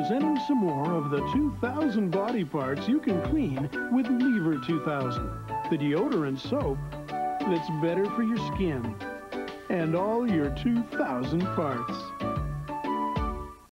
presenting some more of the 2,000 body parts you can clean with Lever 2000, the deodorant soap that's better for your skin and all your 2,000 parts.